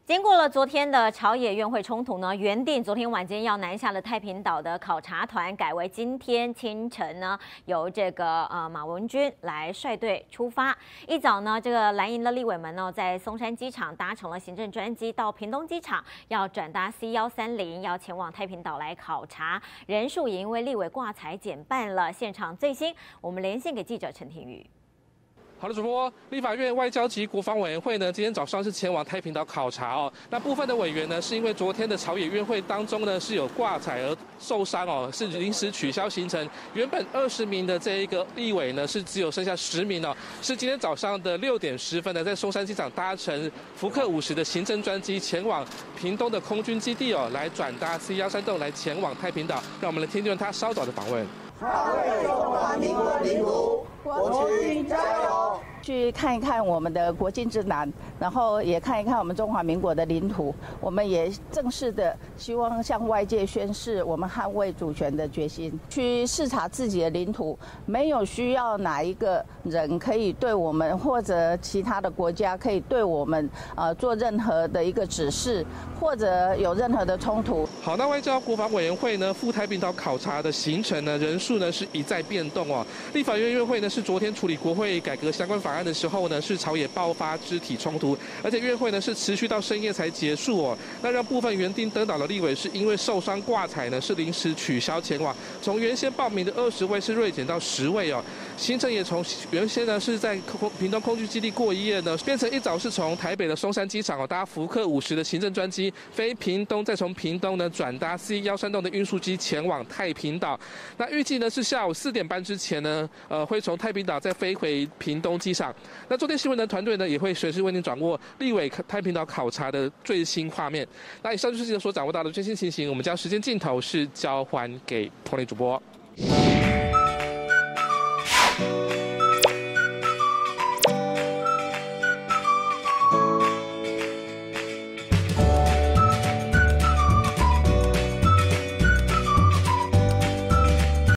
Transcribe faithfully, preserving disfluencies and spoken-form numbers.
经过了昨天的朝野院会冲突呢，原定昨天晚间要南下的太平岛的考察团，改为今天清晨呢，由这个呃马文君来率队出发。一早呢，这个蓝营的立委们呢，在松山机场搭乘了行政专机到屏东机场，要转搭 C 一三零，要前往太平岛来考察。人数也因为立委挂彩减半了。现场最新，我们连线给记者陈庭宇。 好的，主播，立法院外交及国防委员会呢，今天早上是前往太平岛考察哦。那部分的委员呢，是因为昨天的朝野院会当中呢是有挂彩而受伤哦，是临时取消行程。原本二十名的这一个立委呢，是只有剩下十名哦。是今天早上的六点十分呢，在松山机场搭乘福克五十的行政专机前往屏东的空军基地哦，来转搭 C 一三栋来前往太平岛。让我们来听听他稍早的访问。 捍卫中华民国领土，国军加油！ 去看一看我们的国境之南，然后也看一看我们中华民国的领土。我们也正式的希望向外界宣示我们捍卫主权的决心。去视察自己的领土，没有需要哪一个人可以对我们或者其他的国家可以对我们呃做任何的一个指示，或者有任何的冲突。 好，那外交国防委员会呢赴太平岛考察的行程呢人数呢是一再变动哦。立法院院会呢是昨天处理国会改革相关法案 的时候呢，是朝野爆发肢体冲突，而且院会呢是持续到深夜才结束哦。那让部分原定登岛的立委是因为受伤挂彩呢，是临时取消前往，从原先报名的二十位是锐减到十位哦。行程也从原先呢是在空屏东空军基地过一夜呢，变成一早是从台北的松山机场哦搭福克五十的行政专机飞屏东，再从屏东呢转搭 C 一三栋的运输机前往太平岛。那预计呢是下午四点半之前呢，呃会从太平岛再飞回屏东机场。 那昨天新闻的团队呢，也会随时为您掌握立委太平岛考察的最新画面。那以上就是今天所掌握到的最新情形，我们将时间镜头是交还给同类主播。